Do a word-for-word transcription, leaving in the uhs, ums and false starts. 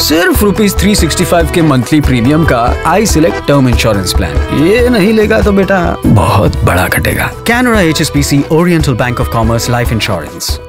सिर्फ rupees three sixty five के monthly premium का iSelect टर्म इंश्योरेंस प्लान। ये नहीं लेगा तो बेटा बहुत बड़ा कटेगा। Canara H S B C oriental bank of commerce life insurance.